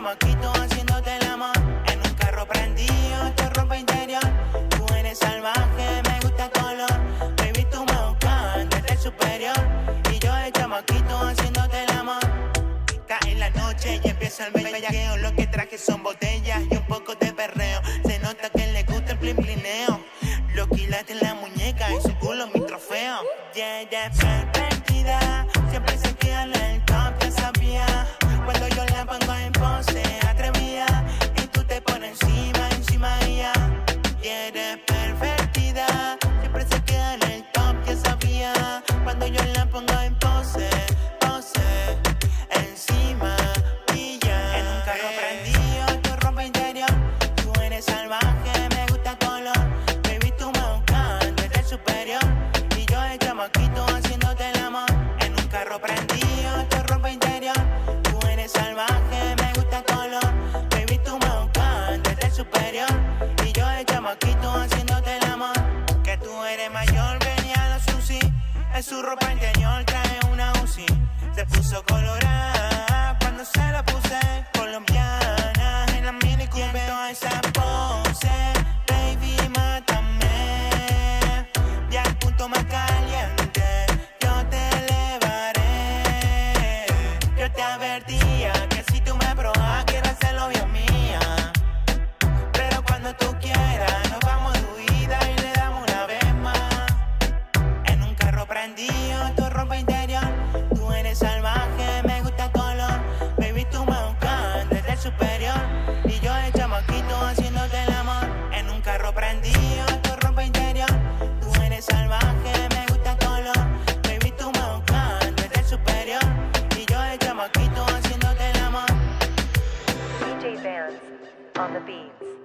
chamaquito haciéndote el amor. En un carro prendido, tu ropa interior. Tú eres salvaje, me gusta el color. Baby, tú me buscas desde el superior. Y yo el chamaquito haciéndote el amor. Cae la noche y empieza el bellaqueo. Lo que traje son botellas y un poco de perreo. Se nota que le gusta el plineo. Lo quilaste en la muñeca y su culo mi trofeo. Yeah, yeah, pervertida. Siempre se queda en el top, ya sabía. Cuando yo la pongo en pose atrevida y tú te pones encima de ella. Yeah, eres pervertida. Siempre se queda en el top, ya sabía. Cuando yo la pongo en pose encima de ella. En un carro prendido, tu ropa interior. Tú eres salvaje, me gusta el color. Baby, tú me buscas desde el superior. Y yo el chamaquito haciéndote el amor. En un carro prendido, tu ropa interior. Tú eres salvaje, me gusta el color. Baby, tú me buscas desde el superior. Y yo el chamaquito haciéndote el amor. Que tú eres mayor, venía a los Susi. En su ropa interior trae una Uzi. Se puso colorada cuando se la puse. Colombiana en la mini Cooper. Toda esa pose, baby, mátame. Ya el punto más caliente, yo te elevaré. Yo te advertía que si tú me probas, quiero hacerlo bien mía. Pero cuando tú quieras, nos vamos de huida y le damos una vez más. En un carro prendido, tu ropa interior. Tú eres salvaje, me gusta el color. Baby, tú me buscas desde el superior. Y yo el chamaquito haciéndote el amor. En un carro prendido, tu ropa interior. Tú eres salvaje, me gusta el color. Baby, tú me buscas desde el superior. Y yo el chamaquito haciéndote el amor. DJ Vance on the beats.